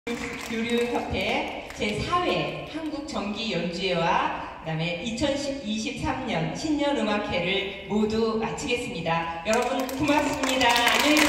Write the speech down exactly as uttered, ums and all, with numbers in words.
교류협회 제사 회 한국정기연주회와 그다음에 이천이십삼 년 신년음악회를 모두 마치겠습니다. 여러분 고맙습니다. 안녕히